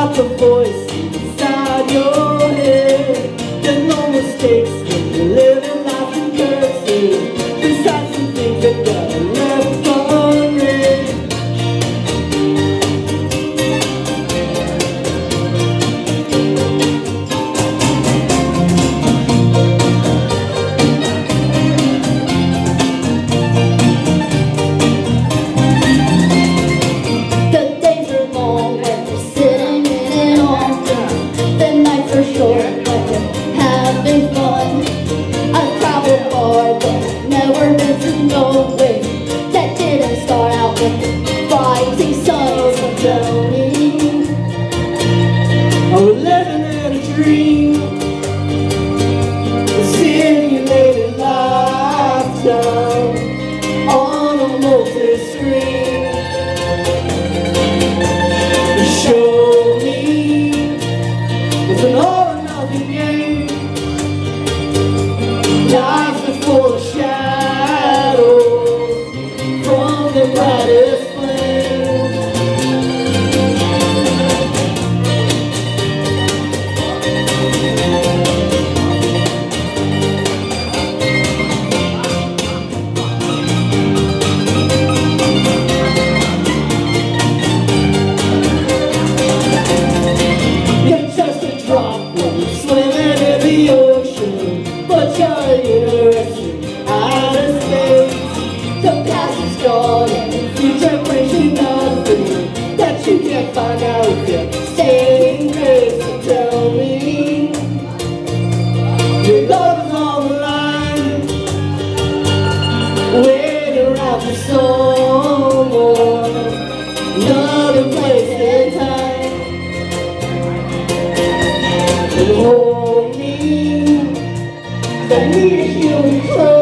about the voice inside your head. There's no mistakes when you're living life in cursive. Besides some things that got left unread. The days are long when you're sitting in an office. The nights are short when you're having fun. A travel bar that never been to nowhere. That didn't start out with the rising sun. So tell me, I was living in a dream, a simulated lifetime on a multi-screen. You showed me it's an all or nothing game. Lives are full of shadows from the brightest flame. You're just a drop when you're swimming in the ocean, but you're interested out of space. the past is gone and The future brings you nothing that you can't find out if you stay in grace. So tell me, your love is on the line, waiting around for someone, another place and time. And hold me, 'cause I need a healing touch.